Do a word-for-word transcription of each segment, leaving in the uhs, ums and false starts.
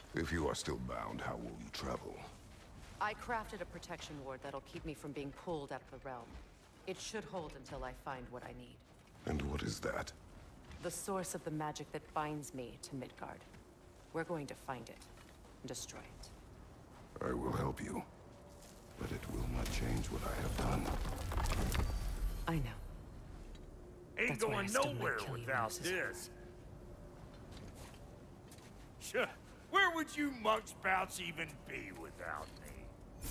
If you are still bound, how will you travel? I crafted a protection ward that'll keep me from being pulled out of the realm. It should hold until I find what I need. And what is that? The source of the magic that binds me to Midgard. We're going to find it and destroy it. I will help you, but it will not change what I have done. I know. Ain't That's why I going still might nowhere kill you when without this is over. this. Sure. Where would you muckspouts even be without me?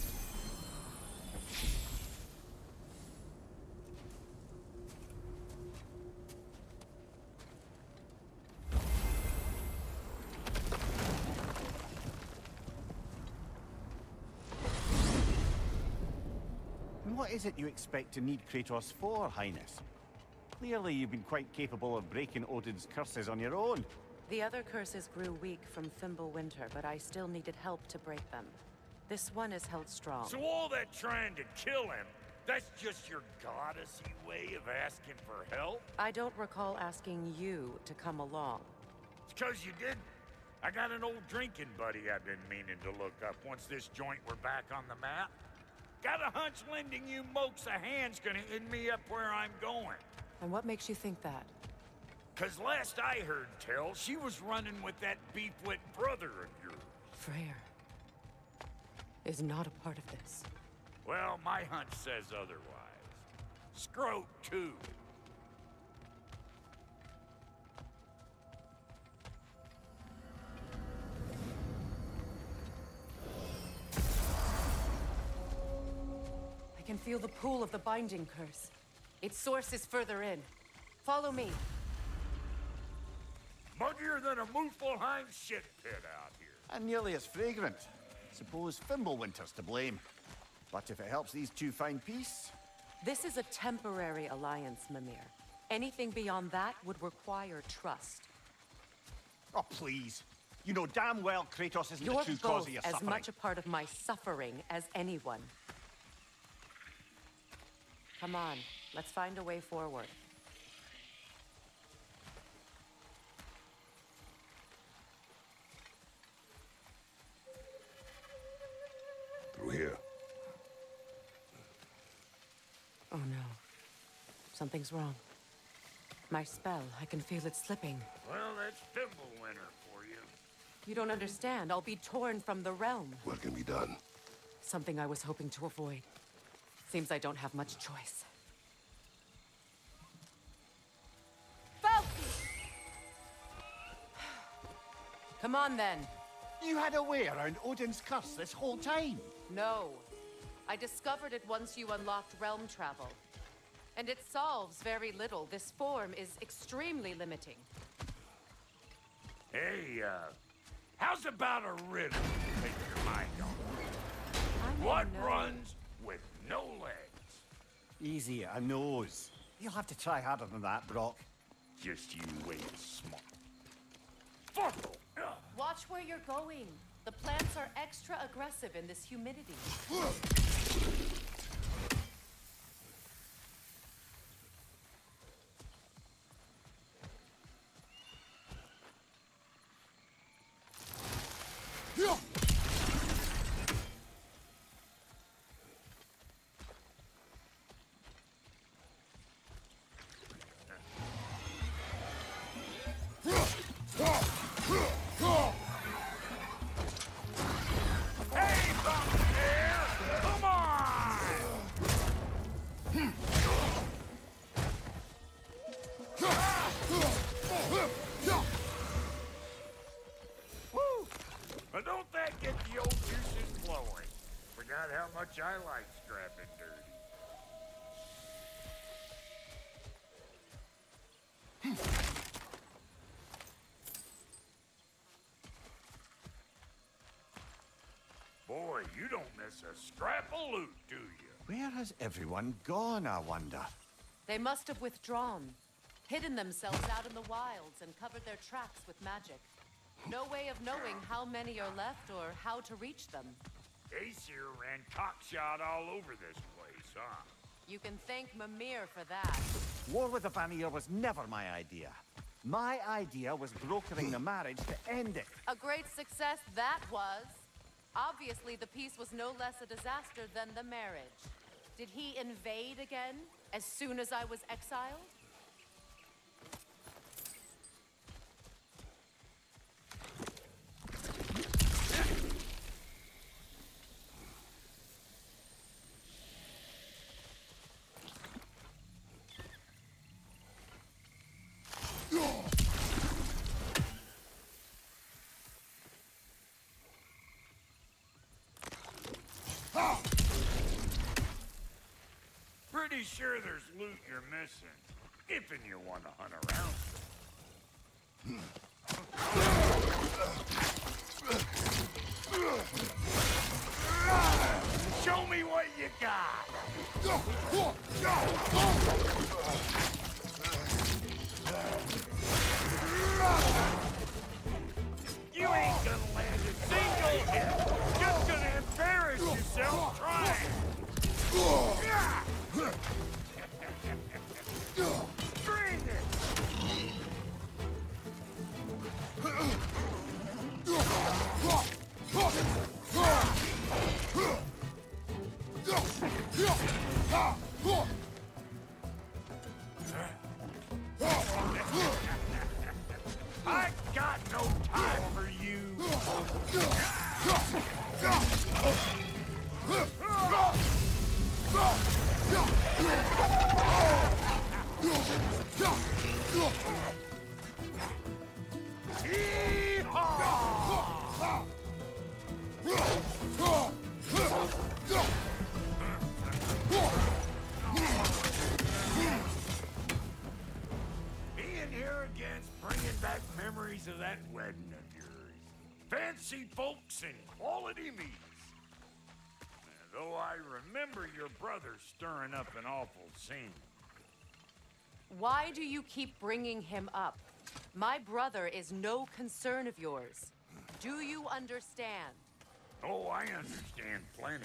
And what is it you expect to need Kratos for, Highness? Clearly you've been quite capable of breaking Odin's curses on your own. The other curses grew weak from Fimbulwinter, but I still needed help to break them. This one is held strong. So all that trying to kill him, that's just your goddessy way of asking for help? I don't recall asking you to come along. It's 'cause you did. I got an old drinking buddy I've been meaning to look up once this joint were back on the map. Got a hunch lending you mokes a hand's gonna end me up where I'm going. And what makes you think that? 'Cause last I heard tell, she was running with that beefwit brother of yours. Freyr is not a part of this. Well, my hunch says otherwise. Scroat, too. I can feel the pull of the binding curse. Its source is further in. Follow me. Muggier than a Muspelheim shit pit out here. And nearly as fragrant. Suppose Fimbulwinter's to blame. But if it helps these two find peace... This is a temporary alliance, Mimir. Anything beyond that would require trust. Oh, please. You know damn well Kratos isn't You're the true cause both of your as suffering. much a part of my suffering as anyone. Come on, let's find a way forward. Through here. Oh no. Something's wrong. My spell, I can feel it slipping. Well, that's Fimbulwinter for you. You don't understand. I'll be torn from the realm. What can be done? Something I was hoping to avoid. Seems I don't have much choice. Falk! Come on, then. You had a way around Odin's curse this whole time. No. I discovered it once you unlocked realm travel. And it solves very little. This form is extremely limiting. Hey, uh, how's about a riddle to take your mind off? I What know. runs with no legs? Easy, a nose. You'll have to try harder than that, Brock. Just you wait, smart. Fuck! Ugh. Watch where you're going. The plants are extra aggressive in this humidity. Hey, something there! Come on! Woo! But don't that get the old juices flowing? Forgot how much I like scrapping dirty. Boy, you don't miss a scrap of loot, do you? Where has everyone gone, I wonder? They must have withdrawn, hidden themselves out in the wilds and covered their tracks with magic. No way of knowing how many are left or how to reach them. Aesir ran cockshot all over this place, huh? You can thank Mimir for that. War with the Vanir was never my idea. My idea was brokering the marriage to end it. A great success that was. Obviously, the peace was no less a disaster than the marriage. Did he invade again, as soon as I was exiled? Pretty sure there's loot you're missing, if and you want to hunt around. Show me what you got! You ain't gonna land a single hit! Just gonna embarrass yourself trying! Bring it! I got no time for you! Being here again's bringing back memories of that wedding of yours. Fancy folks and quality meats. Though I remember your brother stirring up an awful scene. Why do you keep bringing him up? My brother is no concern of yours. Do you understand? Oh, I understand plenty.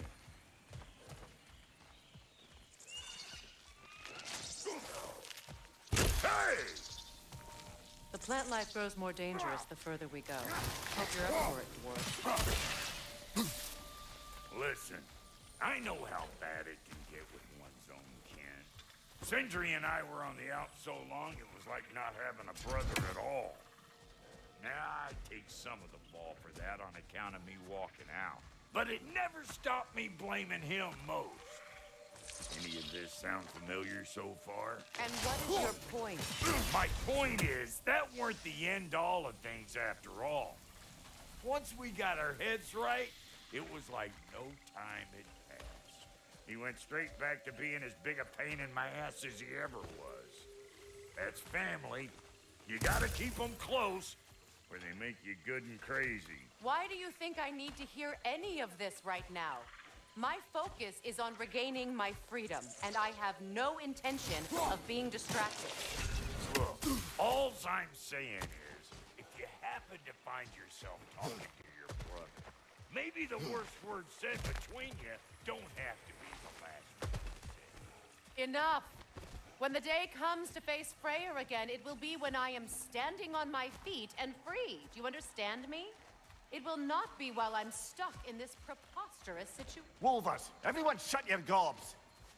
Hey! The plant life grows more dangerous the further we go. Hope you're up for it, dwarf. Listen, I know how bad it can get with one's own kin. Sindri and I were on the out so long, it was like not having a brother at all. Now, I take some of the fall for that on account of me walking out. But it never stopped me blaming him most. Any of this sound familiar so far? And what is your point? My point is, that weren't the end-all of things after all. Once we got our heads right, it was like no time had passed. He went straight back to being as big a pain in my ass as he ever was. That's family. You gotta keep them close, or they make you good and crazy. Why do you think I need to hear any of this right now? My focus is on regaining my freedom, and I have no intention of being distracted. Look, all I'm saying is, if you happen to find yourself talking to your brother, maybe the worst words said between you don't have to be the last one said. Enough! When the day comes to face Freyr again, it will be when I am standing on my feet and free. Do you understand me? It will not be while I'm stuck in this preposterous situation. Wolvers, everyone shut your gobs!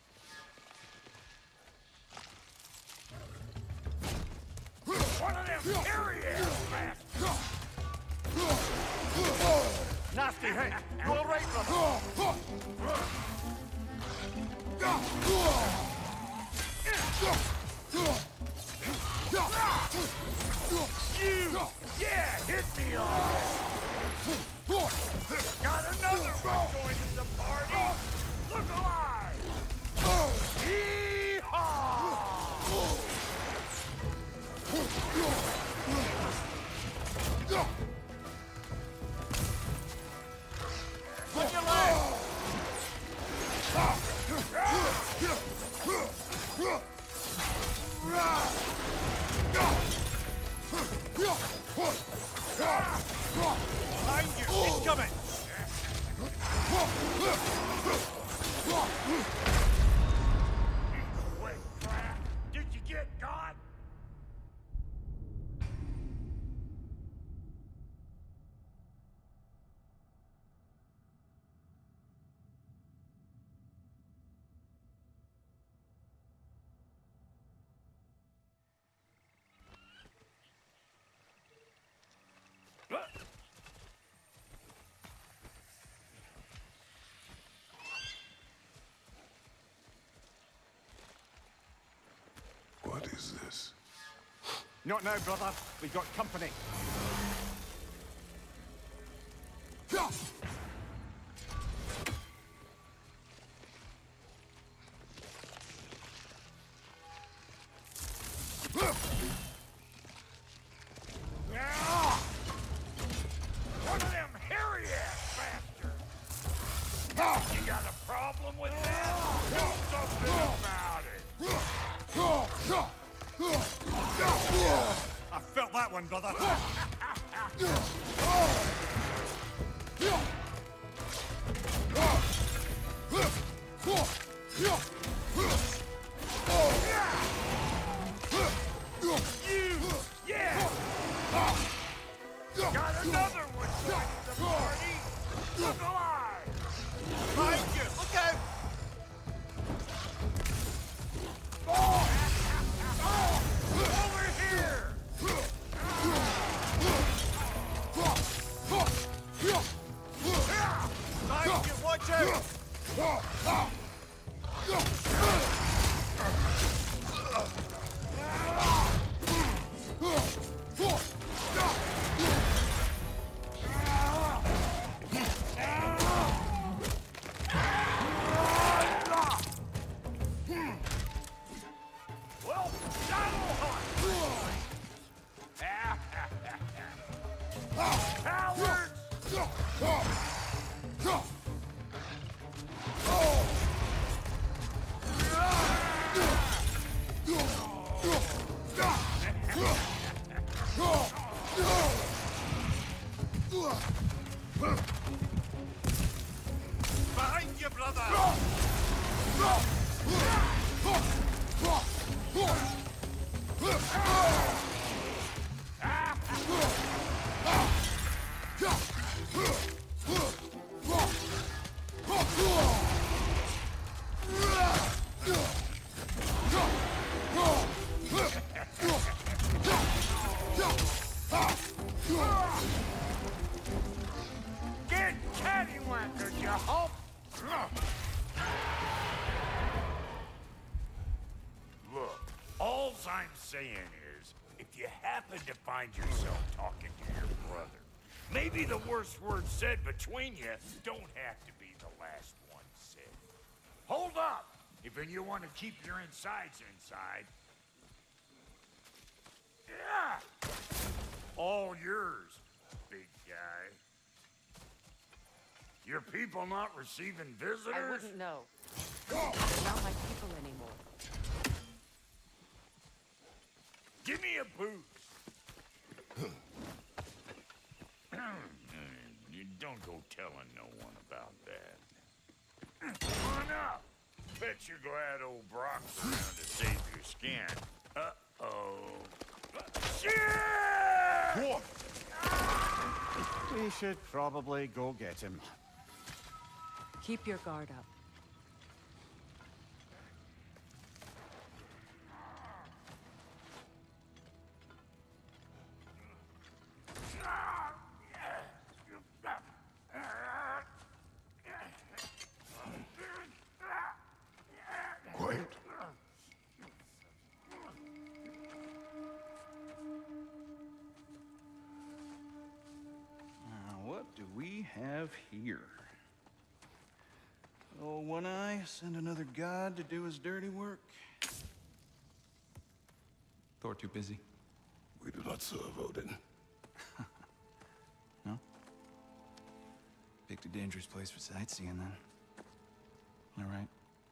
One of them area bastards! Nasty hit! You all right, brother? You! Yeah, hit me on! Got another one joining the party! Look alive! Yee-haw! On your leg! Behind you! It's coming! Wait, crap! Did you get caught? Who's this? Not now, brother. We've got company. One of them hairy-ass bastards! You got a problem with that? Do something about it! I felt that one, brother. Yeah! Got another one joining the party! Look alive! Behind you! Look out! Over here! Behind you! Watch out! Well, that'll hunt! Cowards! Behind you, brother! Get catty-whackered, you hump! Look, all I'm saying is, if you happen to find yourself talking to your brother, maybe the worst words said between you don't have to be the last one said. Hold up! If you want to keep your insides inside. Yeah! All yours, big guy. Your people not receiving visitors? I wouldn't know. They're not my people anymore. Give me a boost. You don't go telling no one about that. Come on up. Bet you're glad old Brock's around to save your skin. Uh-oh. Shit! We should probably go get him. Keep your guard up. Quiet. Now, what do we have here? Oh, One Eye, send another god to do his dirty work? Thor too busy. We do not serve Odin. No? Picked a dangerous place for sightseeing, then. All right.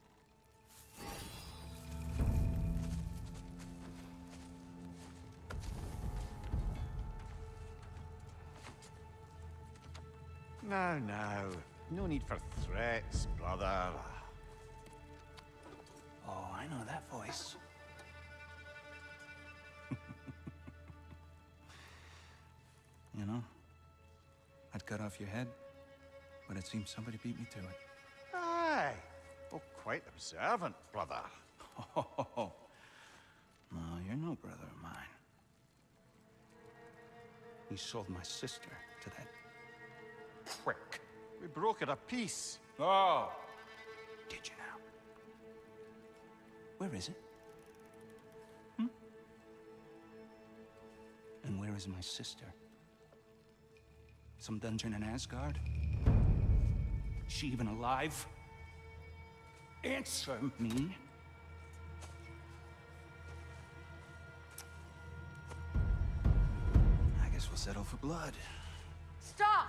Now, now. No need for threats, brother. Oh, I know that voice. You know, I'd cut off your head, but it seems somebody beat me to it. Aye. Oh, quite observant, brother. Oh, no, you're no brother of mine. You sold my sister to that prick. We broke it a piece. Oh! Did you now? Where is it? Hmm? is my sister? Some dungeon in Asgard? Is she even alive? Answer me. I guess we'll settle for blood. Stop!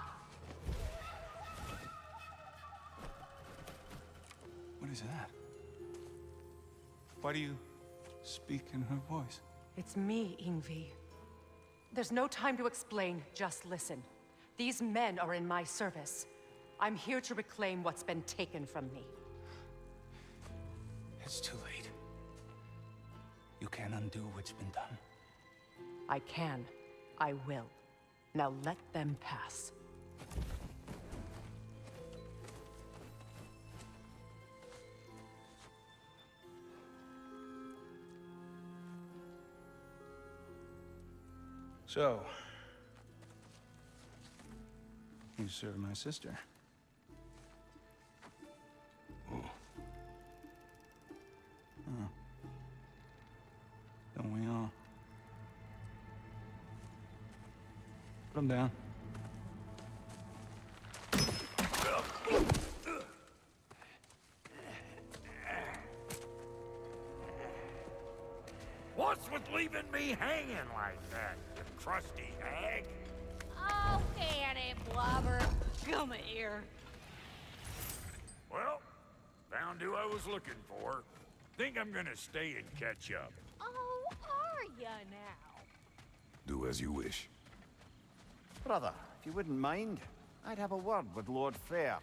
What is that? Why do you speak in her voice? It's me, Ingvi. There's no time to explain, just listen. These men are in my service. I'm here to reclaim what's been taken from me. It's too late. You can't undo what's been done. I can. I will. Now let them pass. So, you serve my sister. Oh. Huh. Don't we all? Put him down. What's with leaving me hanging like that, you crusty hag? Oh, can it, Blubber? Come here. Well, found who I was looking for. Think I'm gonna stay and catch up. Oh, are ya now? Do as you wish. Brother, if you wouldn't mind, I'd have a word with Lord Freyr.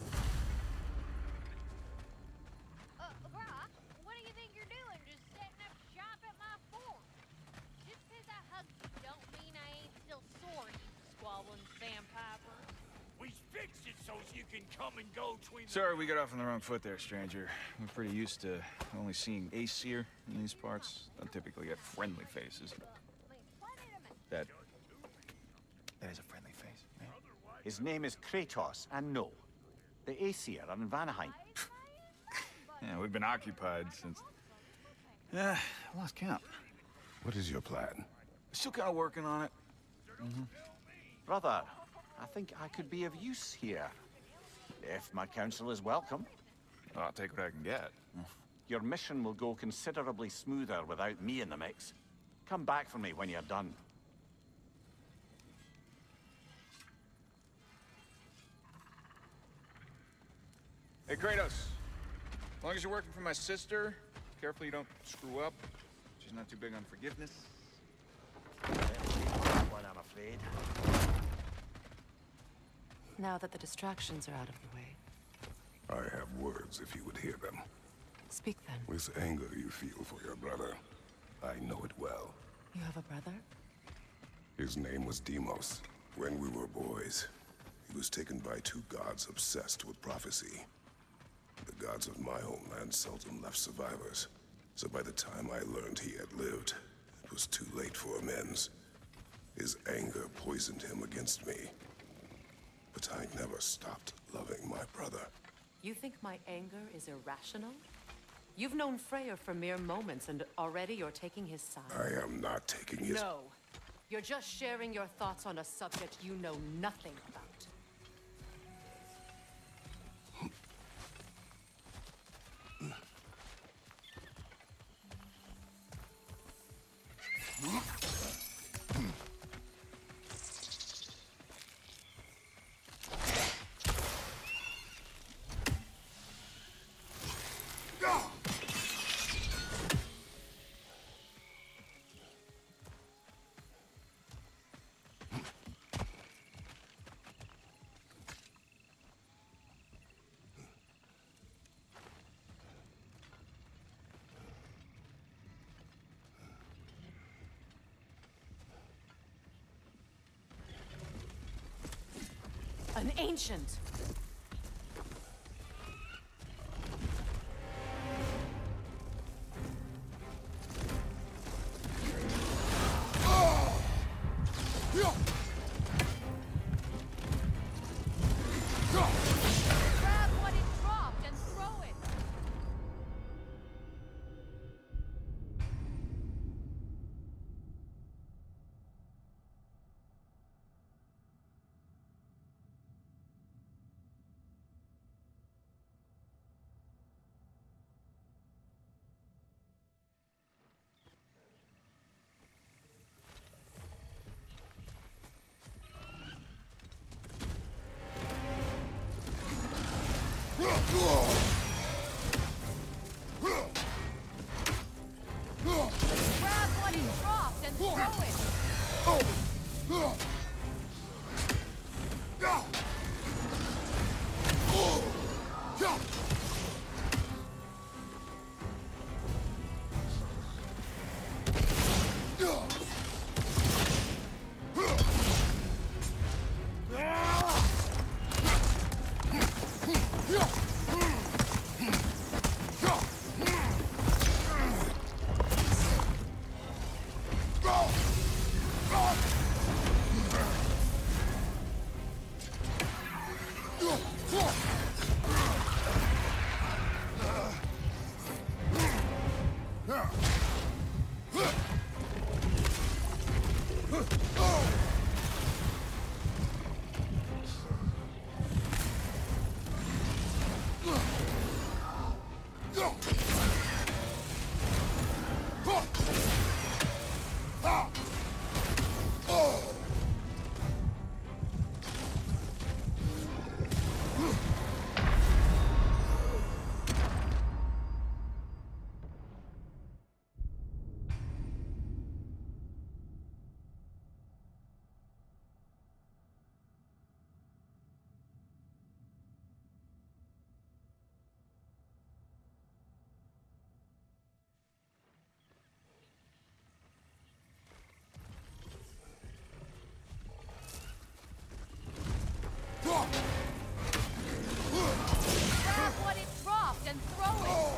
Uh, Brock, what do you think you're doing? Just setting up shop at my fort? Just 'cause I hugged you don't mean I ain't still sore, you squabbling sandpiper. We fixed it so you can come and go between. Sorry, we got off on the wrong foot there, stranger. We're pretty used to only seeing Aesir in these parts. Don't typically get friendly faces. That... that is a friendly face, man. His name is Kratos, and no, the Aesir are in Vanaheim. Yeah, we've been occupied since... Yeah, I lost count. What is your plan? Still kind of working on it. Mm-hmm. Brother, I think I could be of use here. If my counsel is welcome. I'll take what I can get. Your mission will go considerably smoother without me in the mix. Come back for me when you're done. Hey, Kratos. As long as you're working for my sister, careful you don't screw up. She's not too big on forgiveness. One, I'm afraid. Now that the distractions are out of the way, I have words if you would hear them. speak then. This anger you feel for your brother, I know it well. You have a brother? His name was Deimos. When we were boys, he was taken by two gods obsessed with prophecy. The gods of my homeland seldom left survivors. So by the time I learned he had lived, it was too late for amends. His anger poisoned him against me. But I never stopped loving my brother. You think my anger is irrational? You've known Freyr for mere moments, and already you're taking his side. I am not taking his... No. You're just sharing your thoughts on a subject you know nothing about. An ancient! Grab what it dropped and throw it. Grab what it dropped and throw it!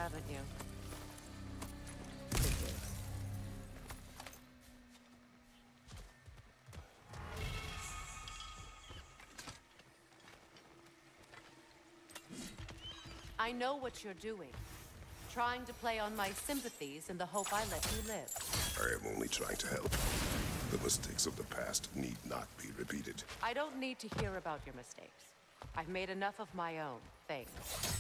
haven't you? Figures. I know what you're doing. Trying to play on my sympathies in the hope I let you live. I am only trying to help. The mistakes of the past need not be repeated. I don't need to hear about your mistakes. I've made enough of my own. Thanks.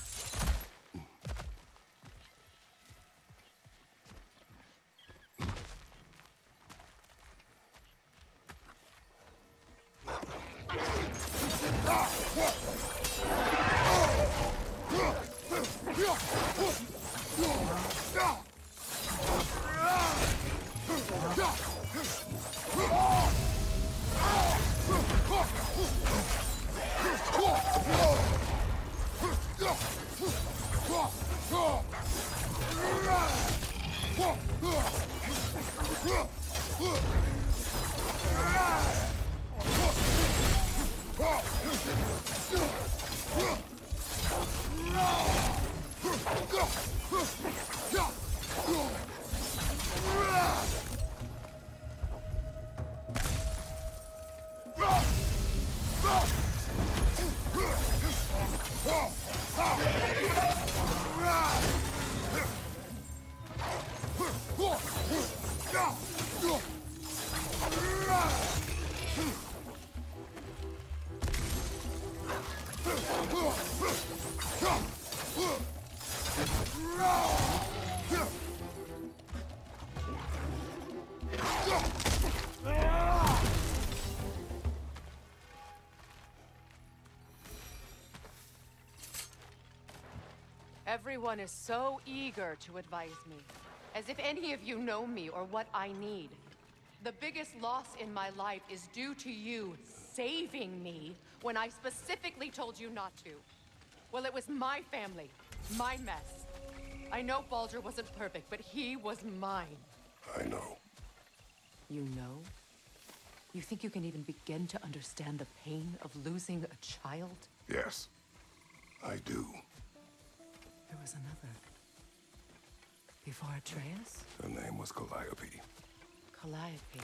Everyone is so eager to advise me, as if any of you know me or what I need. The biggest loss in my life is due to you saving me when I specifically told you not to. Well, it was my family, my mess. I know Baldur wasn't perfect, but he was mine. I know. You know? You think you can even begin to understand the pain of losing a child? Yes, I do. There was another. Before Atreus? Her name was Calliope. Calliope.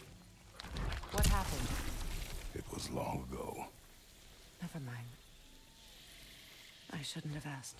What happened? It was long ago. Never mind. I shouldn't have asked.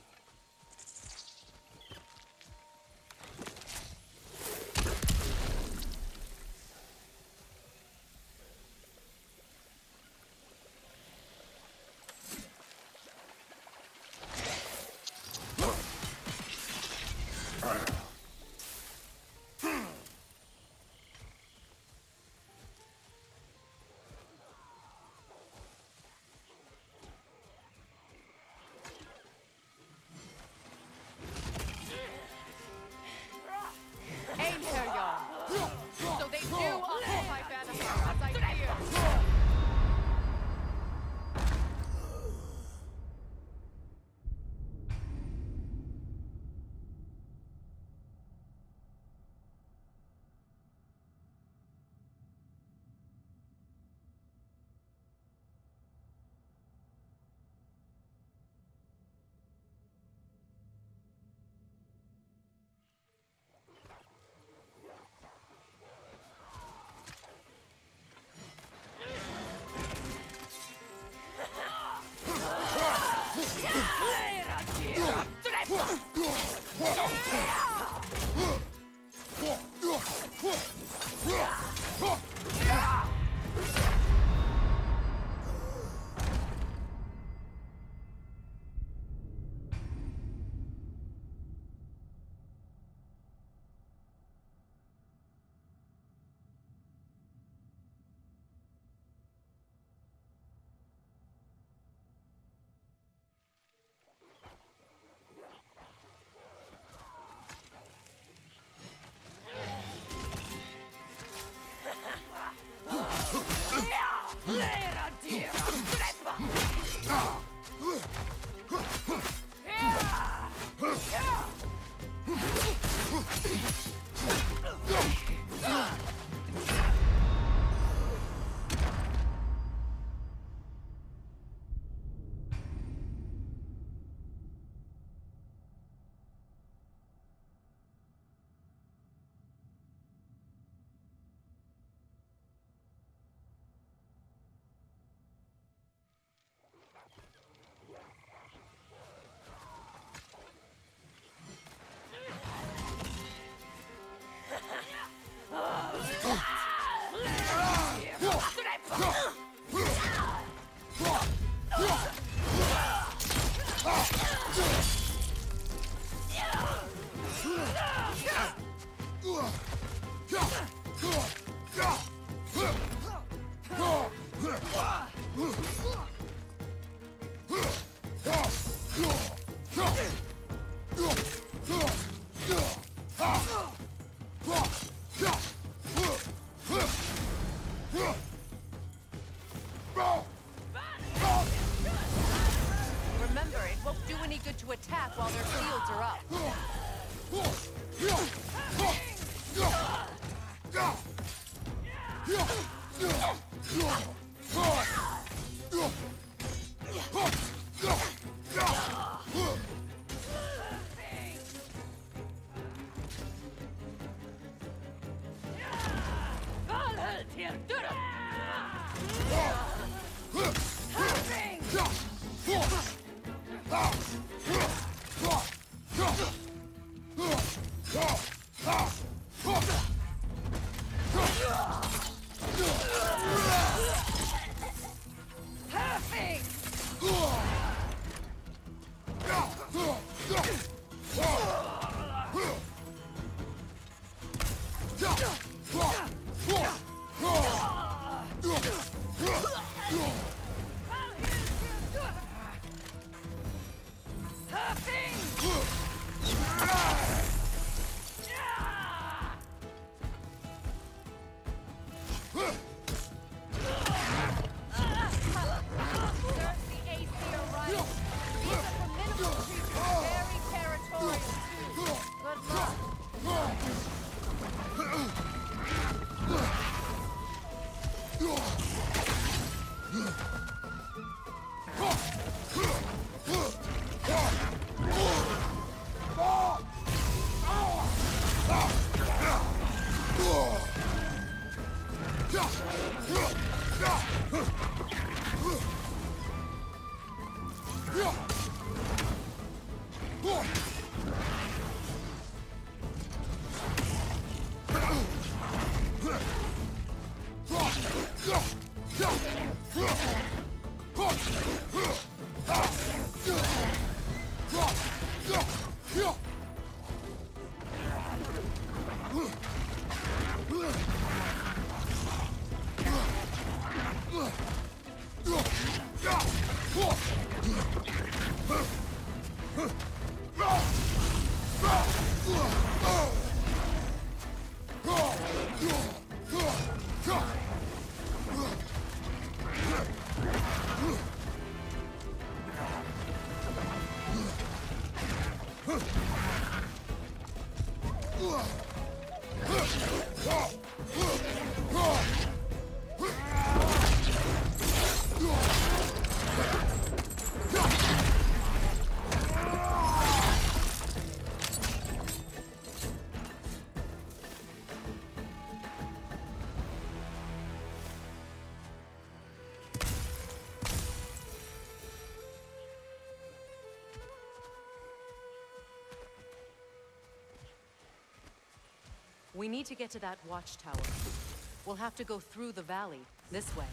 We need to get to that watchtower. We'll have to go through the valley, this way.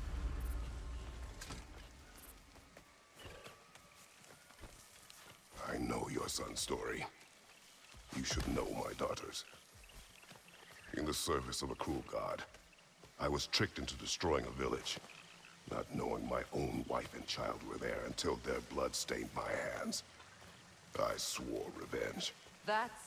I know your son's story. You should know my daughter's. In the service of a cruel god, I was tricked into destroying a village, not knowing my own wife and child were there until their blood stained my hands. I swore revenge. That's...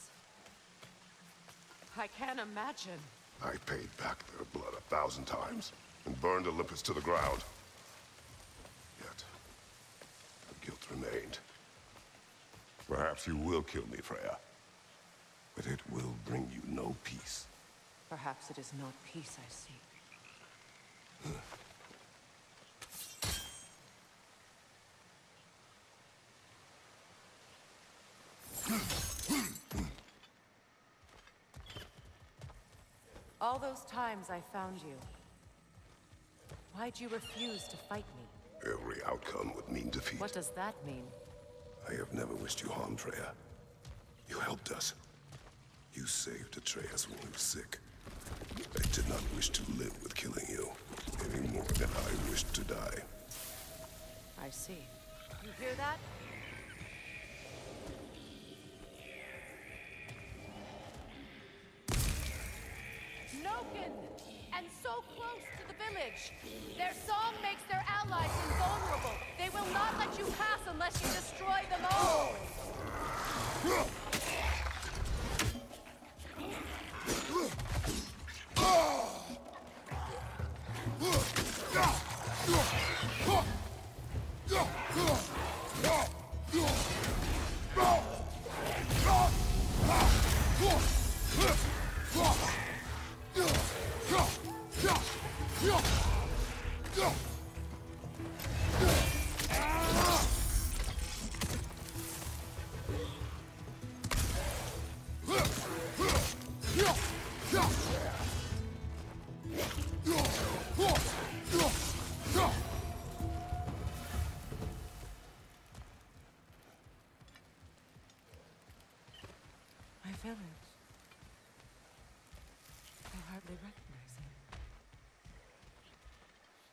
I can't imagine. I paid back their blood a thousand times and burned Olympus to the ground. Yet, the guilt remained. Perhaps you will kill me, Freya, but it will bring you no peace. Perhaps it is not peace I seek. All those times I found you, why'd you refuse to fight me? Every outcome would mean defeat. What does that mean? I have never wished you harm, Freya. You helped us. You saved Atreus when he was sick. I did not wish to live with killing you, any more than I wished to die. I see. You hear that? Snoken! And so close to the village! Their song makes their allies invulnerable! They will not let you pass unless you destroy them all!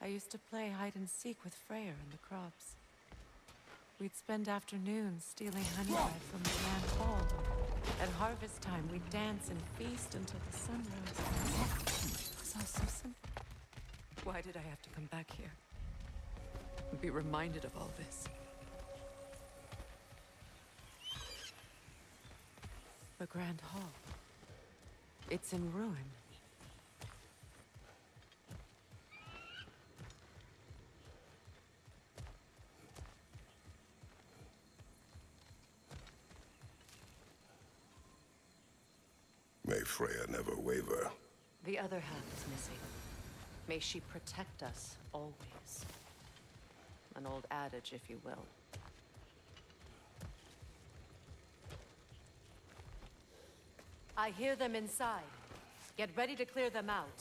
I used to play hide and seek with Freyr in the crops. We'd spend afternoons stealing honey bread from the Grand Hall. At harvest time, we'd dance and feast until the sun rose. It was all so simple. Why did I have to come back here? And be reminded of all this? The Grand Hall. It's in ruin. May Freya never waver. The other half is missing. May she protect us always. An old adage, if you will. I hear them inside. Get ready to clear them out.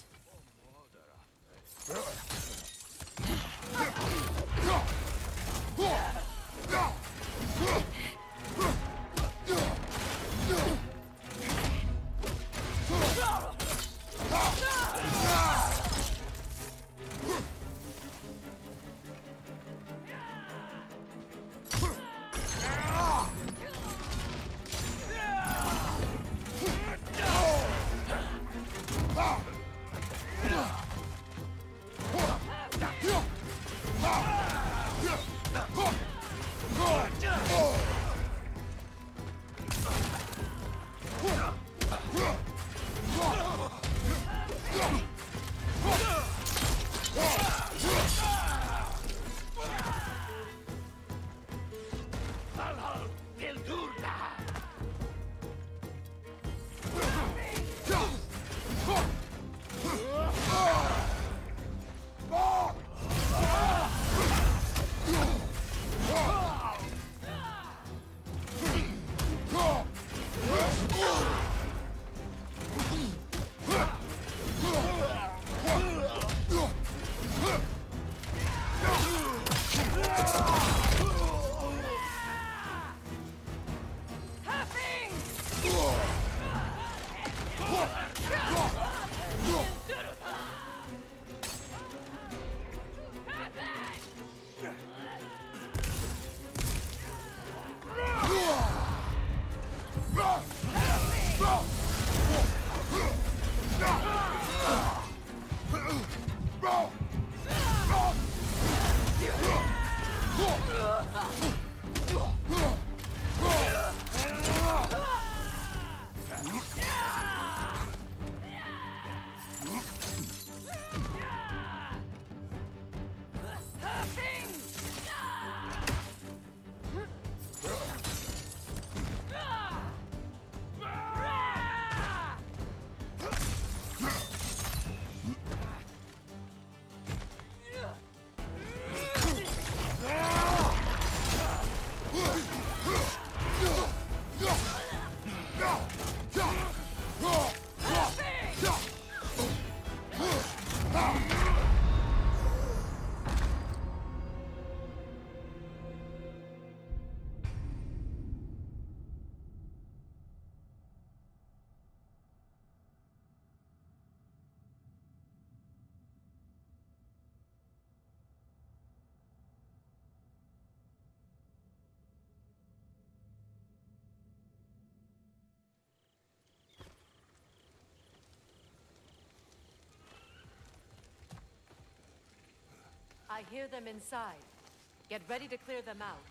I hear them inside. Get ready to clear them out.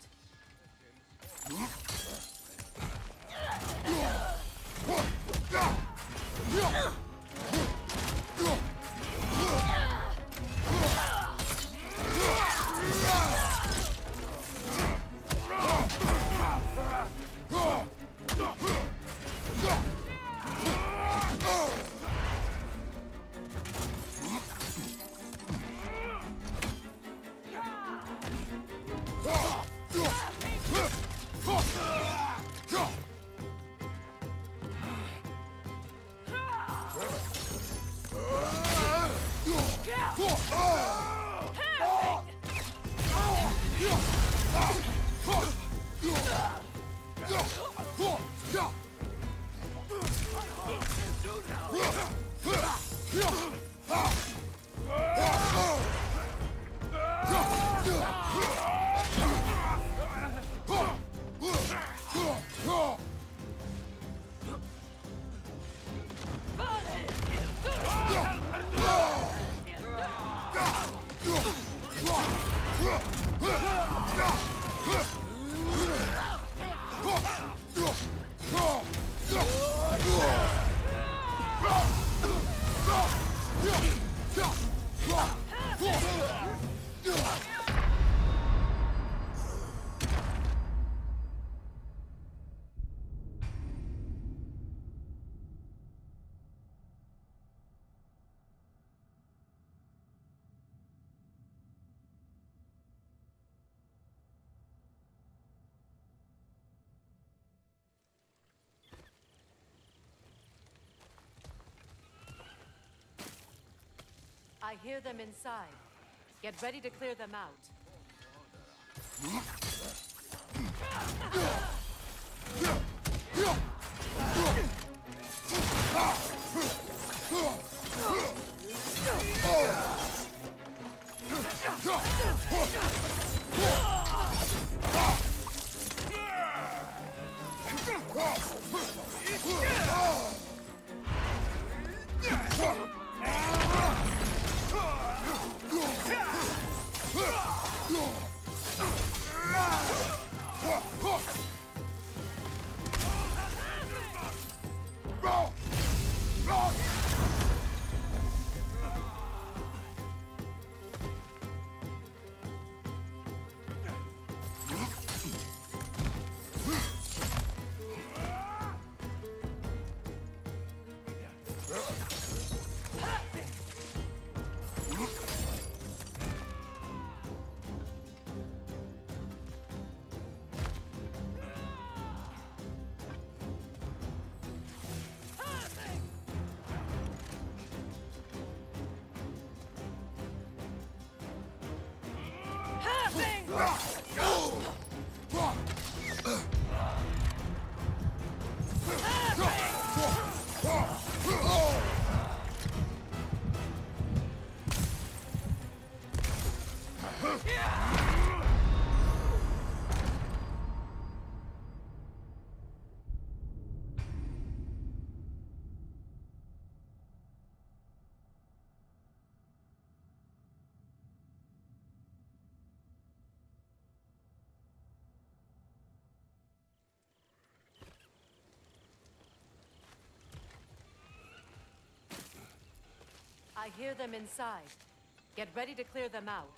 I hear them inside. Get ready to clear them out. I hear them inside. Get ready to clear them out.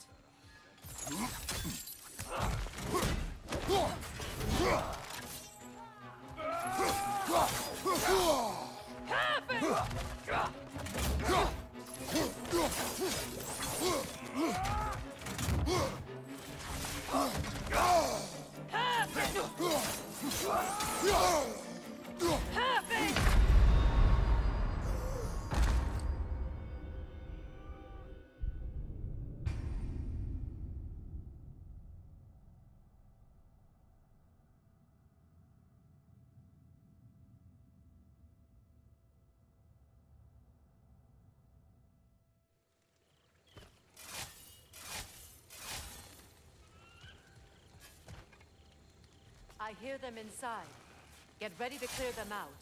I hear them inside. Get ready to clear them out.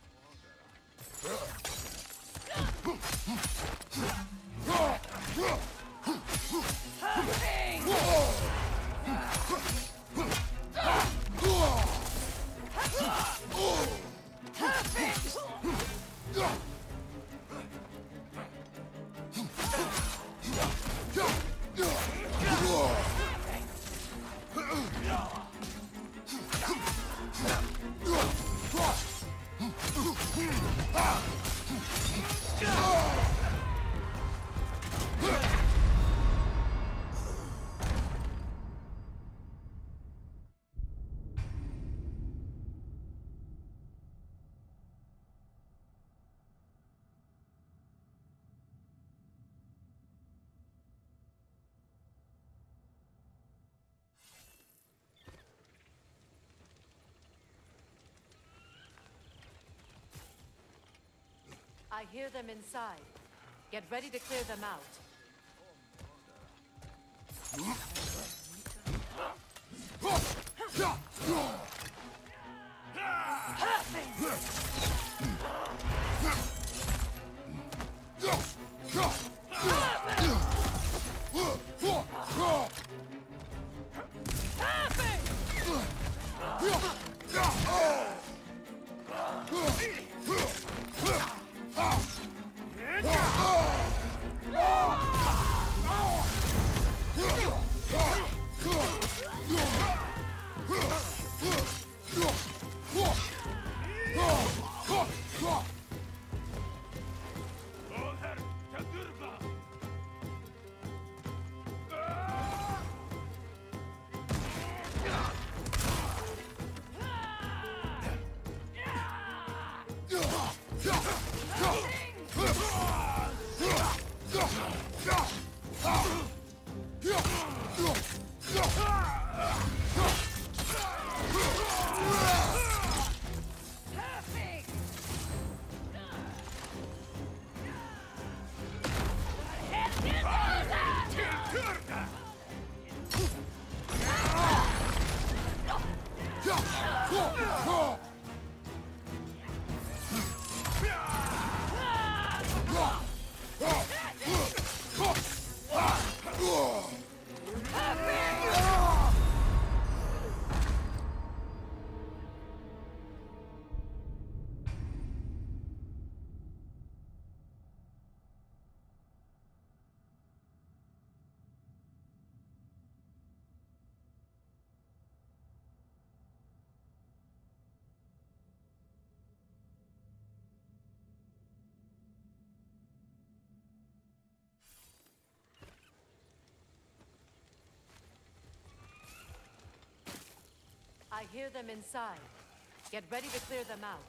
I hear them inside. Get ready to clear them out. I hear them inside. Get ready to clear them out.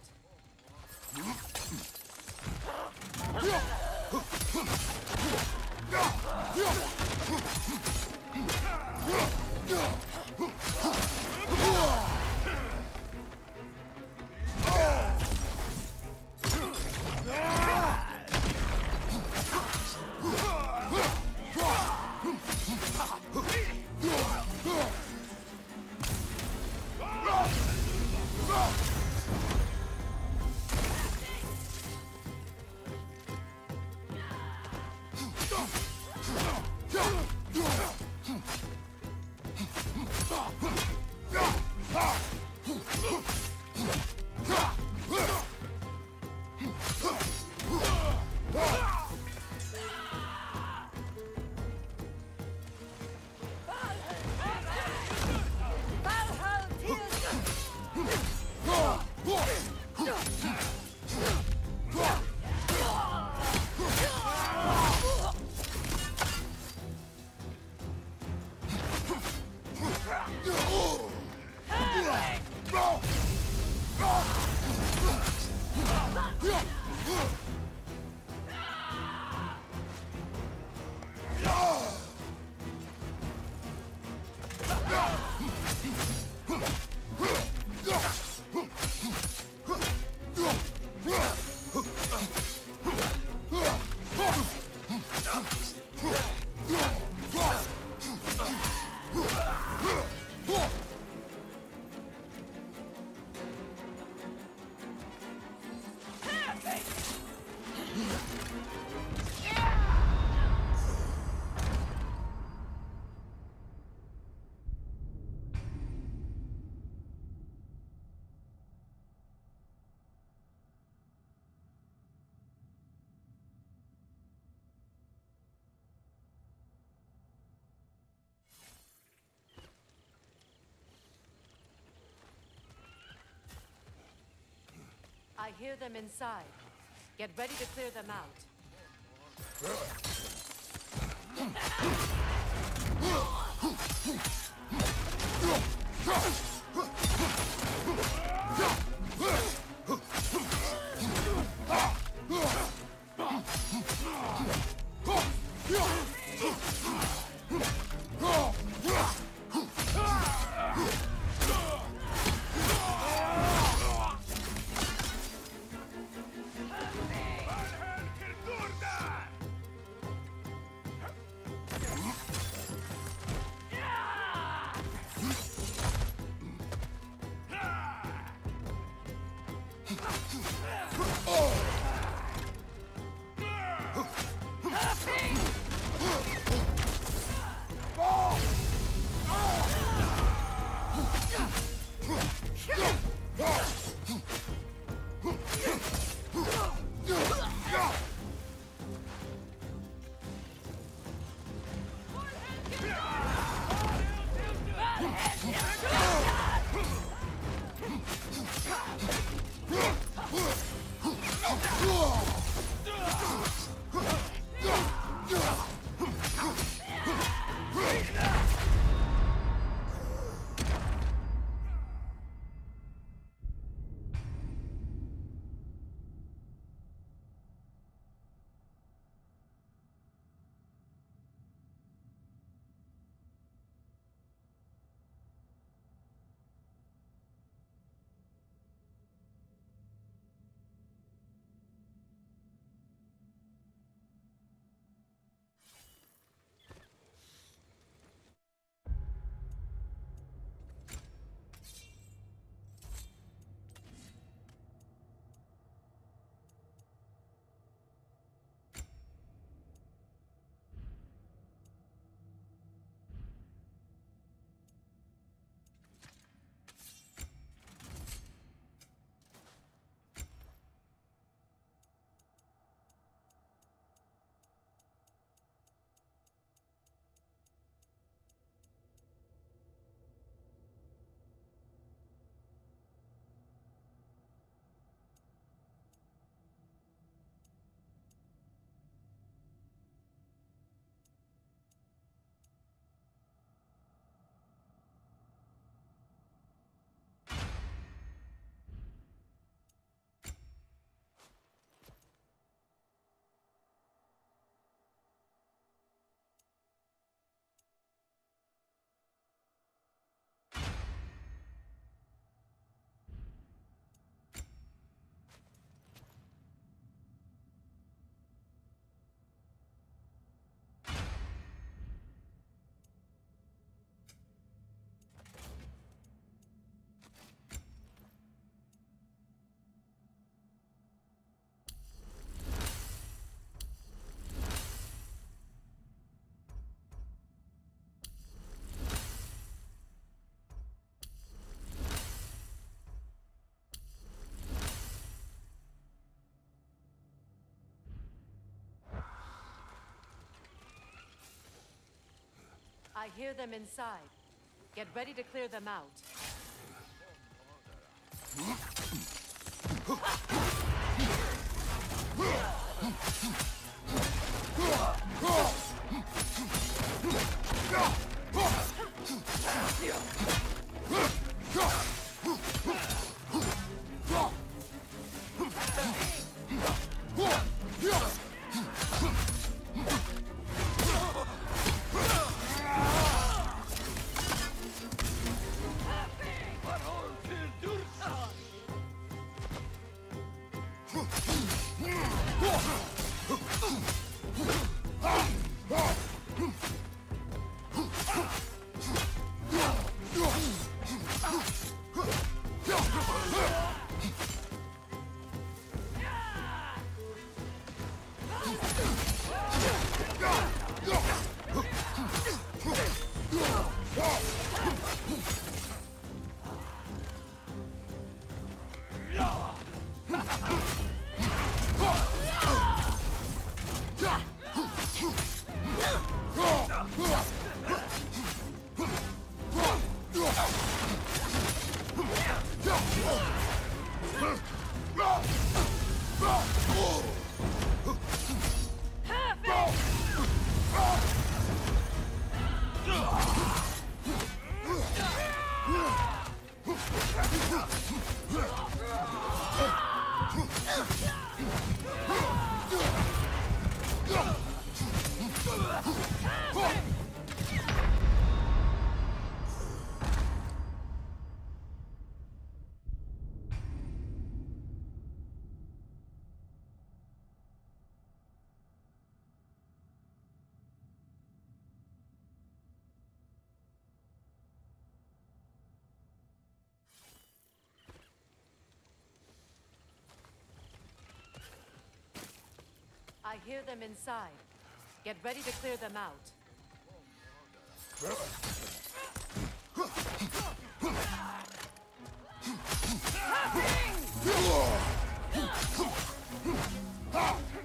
I hear them inside. Get ready to clear them out. I hear them inside. Get ready to clear them out. I hear them inside. Get ready to clear them out. Ah!